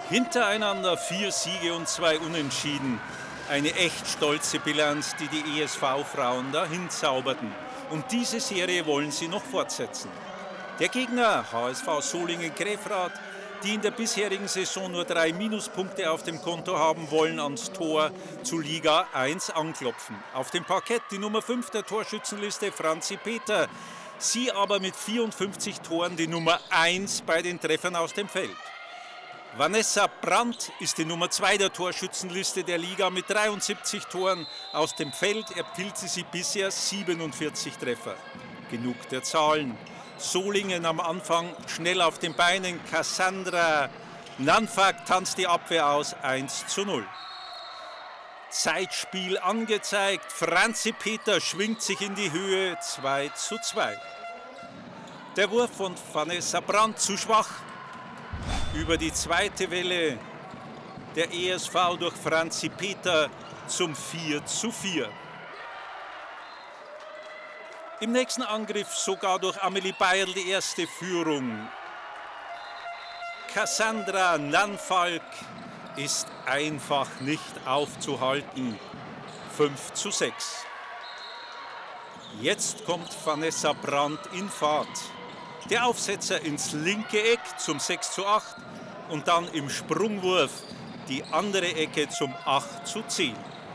Hintereinander 4 Siege und 2 Unentschieden. Eine echt stolze Bilanz, die die ESV-Frauen dahin zauberten. Und diese Serie wollen sie noch fortsetzen. Der Gegner, HSV Solingen-Grefrath, die in der bisherigen Saison nur 3 Minuspunkte auf dem Konto haben, wollen ans Tor zu Liga 1 anklopfen. Auf dem Parkett die Nummer 5 der Torschützenliste, Franzi Peter. Sie aber mit 54 Toren die Nummer 1 bei den Treffern aus dem Feld. Vanessa Brandt ist die Nummer 2 der Torschützenliste der Liga mit 73 Toren. Aus dem Feld erzielte sie bisher 47 Treffer. Genug der Zahlen. Solingen am Anfang schnell auf den Beinen. Cassandra Nanfak tanzt die Abwehr aus, 1:0. Zeitspiel angezeigt. Franzi Peter schwingt sich in die Höhe, 2:2. Der Wurf von Vanessa Brandt zu schwach. Über die zweite Welle der ESV durch Franzi Peter zum 4:4. Im nächsten Angriff sogar durch Amelie Bayerl die erste Führung. Cassandra Nanfalk ist einfach nicht aufzuhalten. 5:6. Jetzt kommt Vanessa Brandt in Fahrt. Der Aufsetzer ins linke Eck zum 6:8 und dann im Sprungwurf die andere Ecke zum 8:10.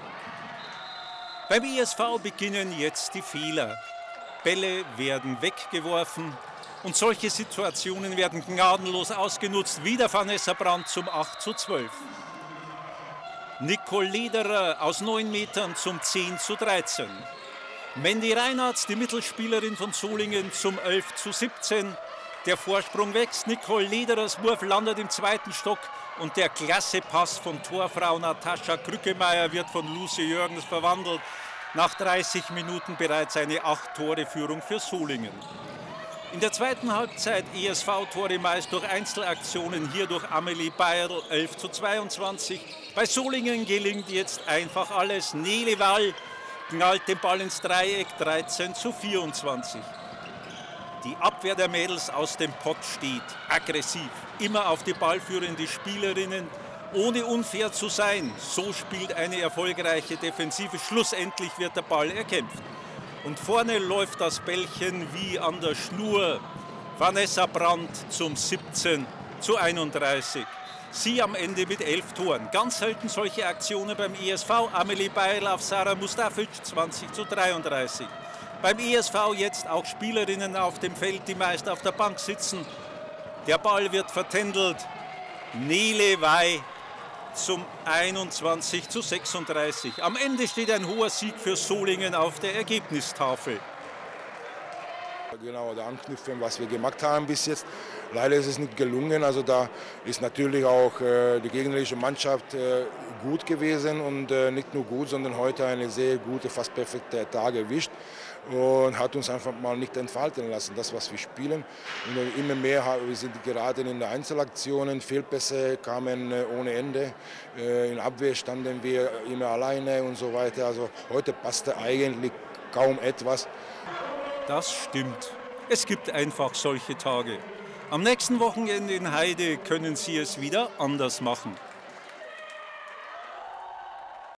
Beim ESV beginnen jetzt die Fehler. Bälle werden weggeworfen und solche Situationen werden gnadenlos ausgenutzt. Wieder Vanessa Brandt zum 8:12. Nicole Lederer aus 9 Metern zum 10:13. Mandy Reinhardt, die Mittelspielerin von Solingen, zum 11:17. Der Vorsprung wächst. Nicole Lederers Wurf landet im zweiten Stock und der klasse Pass von Torfrau Natascha Krückemeier wird von Lucie Jürgens verwandelt. Nach 30 Minuten bereits eine 8-Tore-Führung für Solingen. In der zweiten Halbzeit ESV-Tore meist durch Einzelaktionen, hier durch Amelie Bayerl 11:22. Bei Solingen gelingt jetzt einfach alles. Nele Wall knallt den Ball ins Dreieck, 13:24. Die Abwehr der Mädels aus dem Pott steht aggressiv, immer auf die ballführende Spielerinnen, ohne unfair zu sein. So spielt eine erfolgreiche Defensive. Schlussendlich wird der Ball erkämpft. Und vorne läuft das Bällchen wie an der Schnur. Vanessa Brandt zum 17:31. Sie am Ende mit 11 Toren. Ganz selten solche Aktionen beim ESV. Amelie Bayerl auf Sarah Mustafic, 20:33. Beim ESV jetzt auch Spielerinnen auf dem Feld, die meist auf der Bank sitzen. Der Ball wird vertändelt. Nele Wei zum 21:36. Am Ende steht ein hoher Sieg für Solingen auf der Ergebnistafel. Genau, der Anknüpfen, was wir gemacht haben bis jetzt. Leider ist es nicht gelungen. Also da ist natürlich auch die gegnerische Mannschaft gut gewesen und nicht nur gut, sondern heute eine sehr gute, fast perfekte Tag erwischt und hat uns einfach mal nicht entfalten lassen, das was wir spielen. Und immer mehr, wir sind gerade in den Einzelaktionen, Fehlpässe kamen ohne Ende, in Abwehr standen wir immer alleine und so weiter. Also heute passte eigentlich kaum etwas. Das stimmt. Es gibt einfach solche Tage. Am nächsten Wochenende in Heide können Sie es wieder anders machen.